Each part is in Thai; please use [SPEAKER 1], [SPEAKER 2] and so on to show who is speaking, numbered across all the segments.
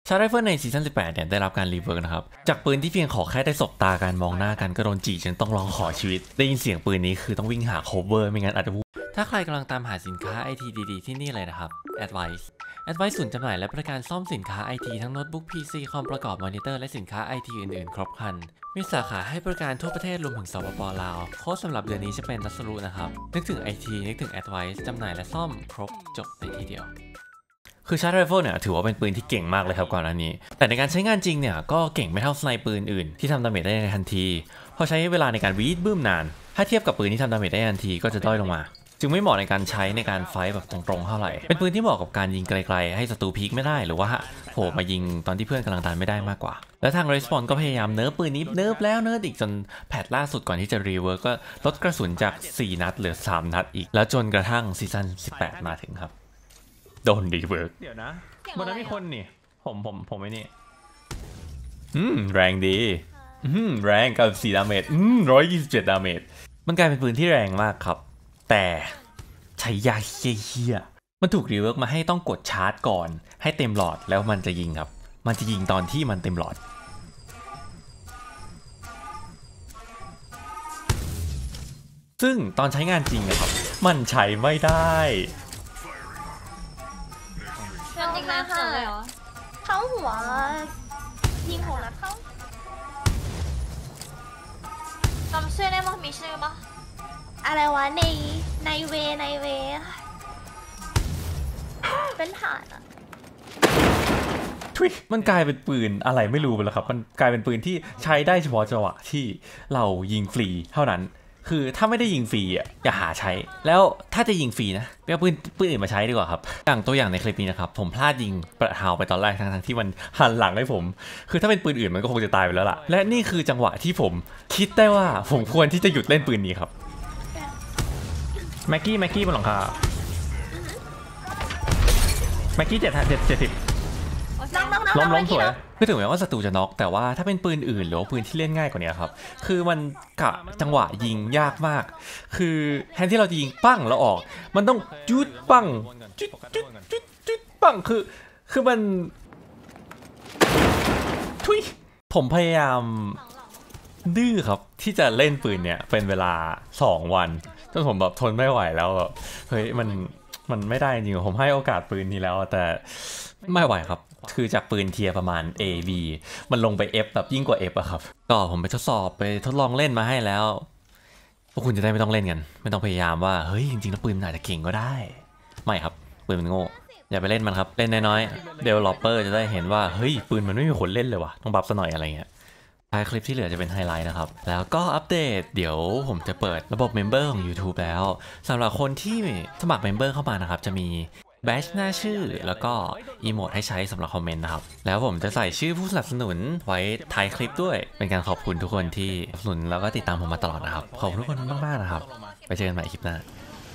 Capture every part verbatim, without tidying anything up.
[SPEAKER 1] ชาร์ไรเฟิลในซีซั่นสิบแปดเนี่ยได้รับการรีเวิร์กนะครับจากปืนที่เพียงขอแค่ได้สบตาการมองหน้ากันก็โดนจีจนต้องร้องขอชีวิตได้ยินเสียงปืนนี้คือต้องวิ่งหา cover ไม่งั้นอาจจะวูบถ้าใครกำลังตามหาสินค้า ไอ ที ดีๆที่นี่เลยนะครับ Advice Advice ศูนย์จำหน่ายและบริการซ่อมสินค้า ไอ ที ทั้งโน้ตบุ๊ก พี ซี คอมประกอบมอนิเตอร์และสินค้า ไอ ที อื่นๆครบครันมีสาขาให้บริการทั่วประเทศรวมถึงสปป.ลาวโค้ดสำหรับเดือนนี้จะเป็นนัสรุนะครับนึกถึง ไอ ที นึกถึง Advice จำหน่ายและซ่อมครบจบในที่เดียวคือชาร์จไรเฟิลเนี่ยถือว่าเป็นปืนที่เก่งมากเลยครับก่อนหน้านี้แต่ในการใช้งานจริงเนี่ยก็เก่งไม่เท่าสไนปืนอื่นที่ทำดาเมจได้ในทันทีเพราะใช้เวลาในการวีดบึ้มนานถ้าเทียบกับปืนที่ทำดาเมจได้ทันทีก็จะด้อยลงมาจึงไม่เหมาะในการใช้ในการไฟท์แบบตรงๆเท่าไหร่เป็นปืนที่เหมาะกับการยิงไกลๆให้ศัตรูพีคไม่ได้หรือว่าโผล่มายิงตอนที่เพื่อนกำลังดันไม่ได้มากกว่าและทาง Respawn ก็พยายามเนิร์ฟปืนนี้เนิร์ฟแล้วเนิร์ฟอีกจนแพทล่าสุดก่อนที่จะรีเวิร์กก็ลดกระสุนจากสี่นัดเหลือสามนัดอีกแล้วจนกระทั่งซีซั่นสิบแปดมาถึงครับโดนรีเวิร์กเดี๋ยวนะบนนั้นมีคนนี่ผมผมผมไม่นี่อืมแรงดีอืมแรงกับสี่ดาเมจอืมร้อยยี่สิบเจ็ดดาเมจมันกลายเป็นปืนที่แรงมากครับแต่ใช้ยากเฮี้ยๆมันถูกรีเวิร์กมาให้ต้องกดชาร์จก่อนให้เต็มหลอดแล้วมันจะยิงครับมันจะยิงตอนที่มันเต็มหลอดซึ่งตอนใช้งานจริงนะครับมันใช้ไม่ได้
[SPEAKER 2] จริงนะค่ะเข้าหัวยิงหัวแล้วเข้าจำชื่อได้มั้ยมีชื่อปะอะไรวะในในเวในเวเป็นฐานอะ
[SPEAKER 1] ทุยมันกลายเป็นปืนอะไรไม่รู้ไปแล้วครับมันกลายเป็นปืนที่ใช้ได้เฉพาะจังหวะที่เรายิงฟรีเท่านั้นคือถ้าไม่ได้ยิงฟรีอ่ะอย่าหาใช้แล้วถ้าจะยิงฟรีนะไปเอาปืนปืนอื่นมาใช้ดีกว่าครับอย่างตัวอย่างในคลิปนี้นะครับผมพลาดยิงประทาวไปตอนแรกทั้งๆที่มันหันหลังให้ผมคือถ้าเป็นปืนอื่นมันก็คงจะตายไปแล้วล่ะและนี่คือจังหวะที่ผมคิดได้ว่าผมควรที่จะหยุดเล่นปืนนี้ครับแม็กกี้แม็กกี้บนหลังคาแม็กกี้เจ็ดเจ็ดเจ็ดสิบล้มล้มสวยคือถึงแม้ว่าศัตรูจะน็อกแต่ว่าถ้าเป็นปืนอื่นหรือว่าปืนที่เล่นง่ายกว่านี้ครับคือมันกะจังหวะยิงยากมากคือแทนที่เราจะยิงปั้งแล้วออกมันต้องจุดปั้งจุดจุดจุดจุดปั้งคือคือมันทุยผมพยายามดื้อครับที่จะเล่นปืนเนี่ยเป็นเวลาสองวันจนผมแบบทนไม่ไหวแล้วแบบเฮ้ยมันมันไม่ได้จริงผมให้โอกาสปืนนี้แล้วแต่ไม่ไหวครับคือจากปืนเทียร์ประมาณ A B มันลงไป F แบบยิ่งกว่า F อะครับก็ผมไปทดสอบไปทดลองเล่นมาให้แล้วพวกคุณจะได้ไม่ต้องเล่นกันไม่ต้องพยายามว่าเฮ้ยจริงๆแล้วปืนมันอาจจะเก่งก็ได้ไม่ครับปืนมันโง่อย่าไปเล่นมันครับเล่นน้อยๆ Developer จะได้เห็นว่าเฮ้ยปืนมันไม่มีคนเล่นเลยว่ะต้องบัฟซะหน่อยอะไรเงี้ยท้ายคลิปที่เหลือจะเป็นไฮไลท์นะครับแล้วก็อัปเดตเดี๋ยวผมจะเปิดระบบเมมเบอร์ของ YouTube แล้วสำหรับคนที่สมัครเมมเบอร์เข้ามานะครับจะมีแบชหน้าชื่อแล้วก็อีโมดให้ใช้สำหรับคอมเมนต์นะครับแล้วผมจะใส่ชื่อผู้สนับสนุนไว้ท้ายคลิปด้วยเป็นการขอบคุณทุกคนที่สนับสนุนแล้วก็ติดตามผมมาตลอดนะครับขอบคุณทุกคนมากๆนะครับไปเจอกันใหม่คลิปหน้า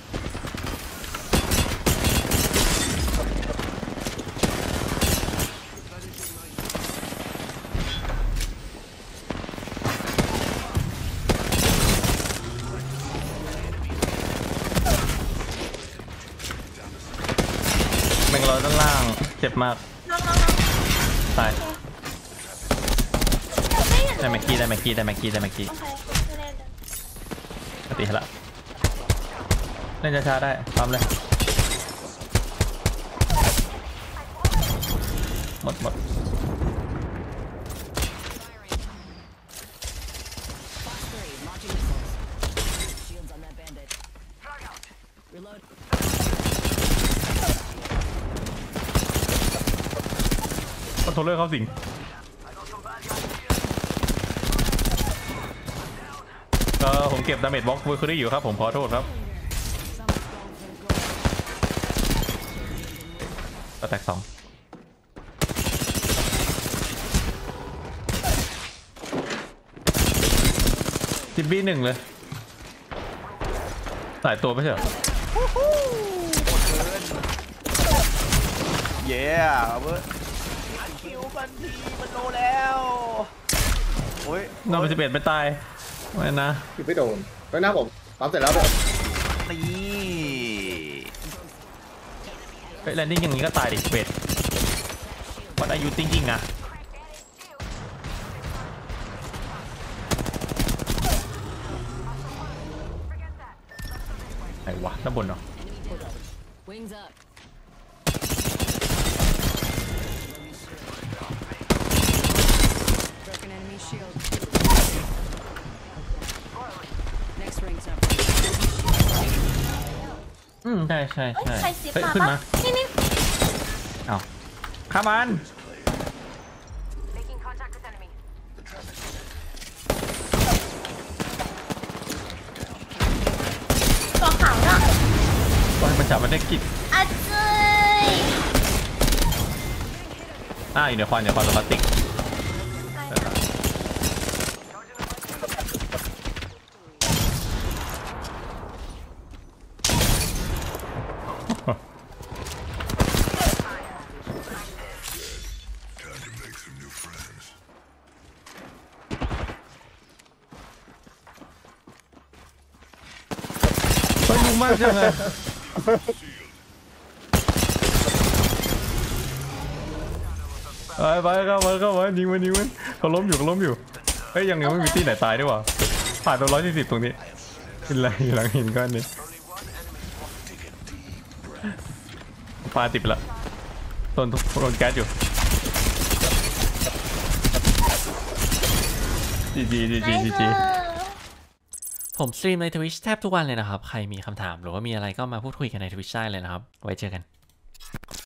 [SPEAKER 1] แม่งเราด้านล่างเจ็บมากตายได้แม็กกี้ได้แม็กกี้ได้แม็กกี้ได้แม็กกี้ปกติละเล่นช้าๆได้ปั๊มเลยหมดหมดคอนโทรลเลอร์เข้าสิงเออผมเก็บดาเมจบล็อกเวอร์คิรี่อยู่ครับผมขอโทษครับก็แตกสองจิบบี้หนึ่งเลยหลายตัวไม่ใช่เหรอ
[SPEAKER 3] เย้เว้ยคิวมันทีมันโลแล้วโอ้ย
[SPEAKER 1] นอนไปสิบเอ็ดไปตายไม่นะ
[SPEAKER 4] คิวไม่โดนไปหน้าผมปั๊มเสร็จแล้วผม
[SPEAKER 3] นี่
[SPEAKER 1] ไปแลนดิ้งอย่างนี้ก็ตายดิเบ็ด What are you thinking อะไหนวะด้านบนเหรอ
[SPEAKER 5] Wings up. Broken enemy shield. Next ring's up.
[SPEAKER 1] อืมใช่ใช่
[SPEAKER 2] เอ้ย
[SPEAKER 1] ใช่
[SPEAKER 2] ใครซิป
[SPEAKER 1] เฮ้ย
[SPEAKER 2] มา
[SPEAKER 1] ขึ้น
[SPEAKER 2] ปะ
[SPEAKER 1] มา
[SPEAKER 2] นี่นี่
[SPEAKER 1] เอาข้ามัน
[SPEAKER 5] Making contact with enemy.
[SPEAKER 2] ตัวขาวน่ะ
[SPEAKER 1] ว่ามันจับมันได้กิจ
[SPEAKER 2] อาเจย
[SPEAKER 1] อ่าอยู่ในควันอยู่ในควันพลาสติกเฮ้ยยุ่งมากจังเลยไปไปเข้ามาเข้ามายิงมันยิงมันเขาล้มอยู่เขาล้มอยู่เฮ้ยยังยังไม่มีที่ไหนตายด้วยวะผ่านตัวร้อยสี่สิบตรงนี้เป็นไรอยู่หลังหินก้อนนี้ปลาติดไปละโดนโดนแก๊สอยู่จีจีจีจีจีจีผมสตรีมใน Twitch แทบทุกวันเลยนะครับใครมีคำถามหรือว่ามีอะไรก็มาพูดคุยกันใน Twitch ได้เลยนะครับไว้เจอกัน